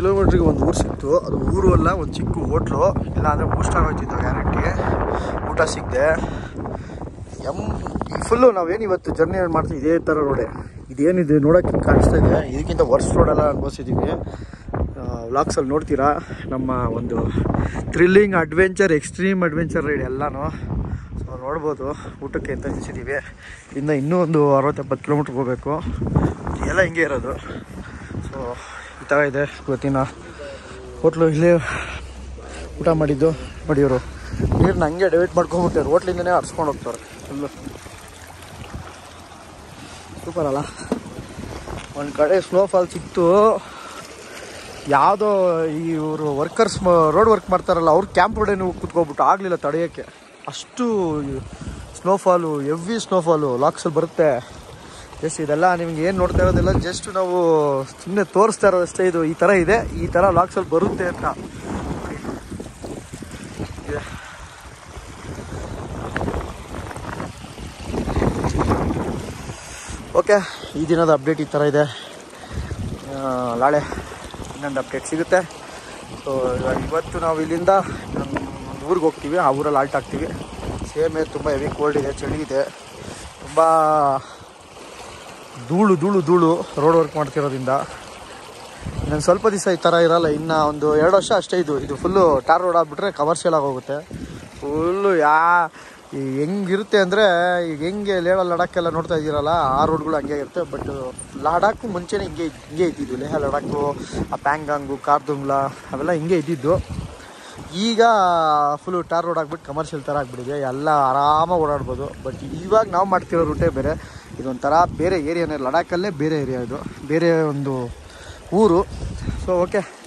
ಕಿಲೋಮೀಟ್ರಿಗೆ ಒಂದು ಊರು ಸಿಕ್ತು. ಅದು ಊರು ಅಲ್ಲ, ಒಂದು ಚಿಕ್ಕ ಹೋಟ್ಲು. ಇಲ್ಲ ಅಂದರೆ ಬೂಸ್ಟ್ ಆಗೋಯ್ತಿತ್ತು ಗ್ಯಾರಂಟಿ. ಊಟ ಸಿಗದೆ ಫುಲ್ಲು ನಾವೇನು ಇವತ್ತು ಜರ್ನಿ ಮಾಡ್ತೀವಿ ಇದೇ ಥರ ರೋಡೆ. ಇದೇನಿದೆ ನೋಡೋಕ್ಕೆ ಕಾಣಿಸ್ತಾ ಇದೆ, ಇದಕ್ಕಿಂತ ವರ್ಸ್ ರೋಡೆಲ್ಲ ಅನುಭವಿಸಿದ್ದೀವಿ. ವ್ಲಾಗ್ಸಲ್ಲಿ ನೋಡ್ತೀರಾ ನಮ್ಮ ಒಂದು thrilling adventure, extreme adventure ride ಎಲ್ಲನೂ. ಸೊ ನೋಡ್ಬೋದು. ಊಟಕ್ಕೆ ಅಂತ ನಿಲ್ಸಿದ್ದೀವಿ. ಇಲ್ಲಿಂದ ಇನ್ನೂ ಒಂದು 60-70 ಕಿಲೋಮೀಟ್ರ್ ಹೋಗಬೇಕು. ಎಲ್ಲ ಹಿಂಗೆ ಇರೋದು. ಸೊ ಈ ಥರ ಇದೆ ಇವತ್ತಿನ ಹೋಟ್ಲು. ಇಲ್ಲೇ ಊಟ ಮಾಡಿದ್ದು ನೋಡಿ. ಇವರು ನೀರನ್ನ ಹಂಗೆ ಡೈವರ್ಟ್ ಮಾಡ್ಕೊಂಡ್ಬಿಟ್ಟಾರೆ, ಹೋಟ್ಲಿಂದನೇ ಹರಿಸ್ಕೊಂಡು ಹೋಗ್ತಾರೆ ಫುಲ್ಲು. ಸೂಪರ್ ಅಲ್ಲ. ಒಂದು ಕಡೆ ಸ್ನೋಫಾಲ್ ಸಿಕ್ತು. ಯಾವುದೋ ಇವರು ವರ್ಕರ್ಸ್ ರೋಡ್ ವರ್ಕ್ ಮಾಡ್ತಾರಲ್ಲ, ಅವ್ರು ಕ್ಯಾಂಪ್ ರೋಡೇನು ಕೂತ್ಕೊಬಿಟ್ಟು ಆಗಲಿಲ್ಲ ತಡೆಯೋಕ್ಕೆ. ಅಷ್ಟು ಸ್ನೋಫಾಲು, ಹೆವಿ ಸ್ನೋಫಾಲು ಲಾಕ್ಸಲ್ಲಿ ಬರುತ್ತೆ. ಜಸ್ಟ್ ಇದೆಲ್ಲ ನಿಮ್ಗೆ ಏನು ನೋಡ್ತಾ ಇರೋದಿಲ್ಲ, ಜಸ್ಟ್ ನಾವು ಸುಮ್ಮನೆ ತೋರಿಸ್ತಾ ಇರೋದಷ್ಟೇ. ಇದು ಈ ಥರ ಇದೆ, ಈ ಥರ ಲಾಕ್ಸಲ್ಲಿ ಬರುತ್ತೆ ಅಂತ. ಓಕೆ, ಈ ದಿನದ ಅಪ್ಡೇಟ್ ಈ ಥರ ಇದೆ. ನಾಳೆ ಇನ್ನೊಂದು ಅಪ್ಡೇಟ್ ಸಿಗುತ್ತೆ. ಸೊ ಇವತ್ತು ನಾವು ಇಲ್ಲಿಂದ ಒಂದು ಊರಿಗೆ ಹೋಗ್ತೀವಿ. ಆ ಊರಲ್ಲಿ ಆಲ್ಟ್ ಆಗ್ತೀವಿ. ಸೇಮ್ ತುಂಬ ಹೆವಿ ಕೋಲ್ಡ್ ಇದೆ, ಚಳಿ ಇದೆ, ತುಂಬ ಧೂಳು ರೋಡ್ ವರ್ಕ್ ಮಾಡ್ತಿರೋದ್ರಿಂದ. ಇನ್ನೊಂದು ಸ್ವಲ್ಪ ದಿವಸ ಈ ಥರ ಇರೋಲ್ಲ, ಇನ್ನು ಒಂದು 2 ವರ್ಷ ಅಷ್ಟೇ. ಇದು ಫುಲ್ಲು ಟಾರ್ ರೋಡ್ ಆಗಿಬಿಟ್ರೆ ಕಮರ್ಷಿಯಲ್ ಆಗೋಗುತ್ತೆ ಫುಲ್ಲು. ಹೆಂಗಿರುತ್ತೆ ಅಂದರೆ, ಈಗ ಹೆಂಗೆ ಲೇಹ ಲಡಾಖೆಲ್ಲ ನೋಡ್ತಾ ಇದ್ದೀರಲ್ಲ, ಆ ರೋಡ್ಗಳು ಹಂಗೆ ಇರುತ್ತೆ. ಬಟ್ ಲಡಾಖು ಮುಂಚೆನೇ ಹಿಂಗೆ ಇದ್ದಿದ್ದು. ಲೇಹ ಲಡಾಖು, ಆ ಪ್ಯಾಂಗಾಂಗು, ಕಾರ್ದುಂಗ್ಲಾ ಅವೆಲ್ಲ ಹಿಂಗೆ ಇದ್ದಿದ್ದು. ಈಗ ಫುಲ್ಲು ಟಾರ್ ರೋಡ್ ಆಗಿಬಿಟ್ಟು ಕಮರ್ಷಿಯಲ್ ಥರ ಆಗಿಬಿಟ್ಟಿದೆ. ಎಲ್ಲ ಆರಾಮಾಗಿ ಓಡಾಡ್ಬೋದು. ಬಟ್ ಇವಾಗ ನಾವು ಮಾಡ್ತಿರೋ ರೂಟೇ ಬೇರೆ. ಇದೊಂಥರ ಬೇರೆ ಏರಿಯಾನೇ, ಲಡಾಖಲ್ಲೇ ಬೇರೆ ಏರಿಯಾ, ಇದು ಬೇರೆ ಒಂದು ಊರು. So okay.